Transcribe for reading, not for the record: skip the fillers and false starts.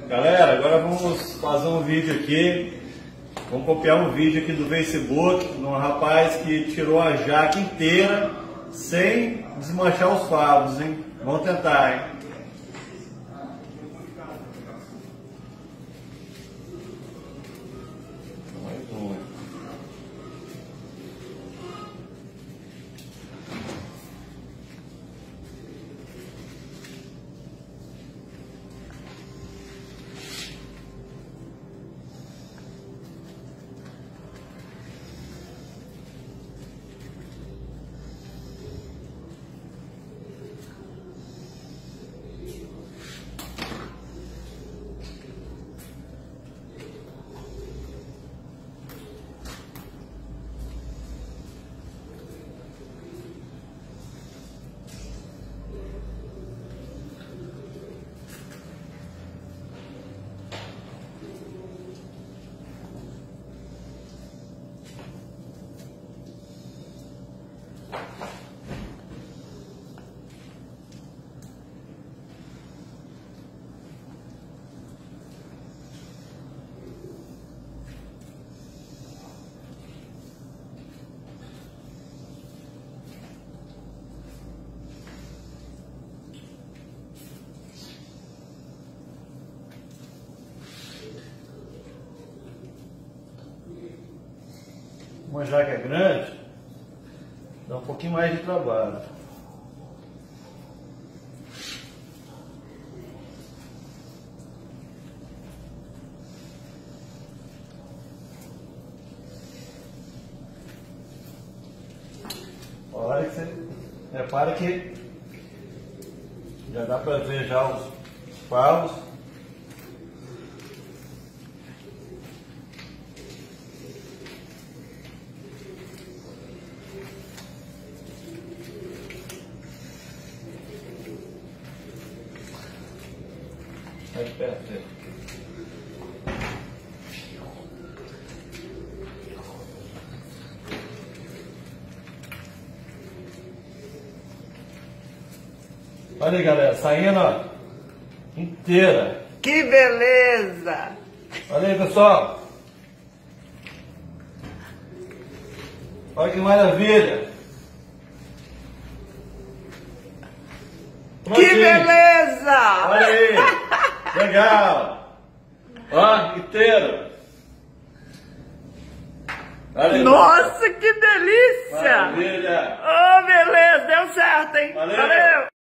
Galera, agora vamos fazer um vídeo aqui. Vamos copiar um vídeo aqui do Facebook de um rapaz que tirou a jaca inteira sem desmanchar os favos, hein? Vamos tentar, hein? Uma jaca grande, dá um pouquinho mais de trabalho. Olha que você repara que já dá para ver já os favos. Mais perto dele. Olha aí, galera, saindo, ó, inteira. Que beleza! Olha aí, pessoal. Olha que maravilha. Que Prontinho. beleza! Olha aí, legal. Ó, inteiro. Olha aí. Nossa, que delícia! Maravilha. Oh, beleza, deu certo, hein? Valeu. Valeu.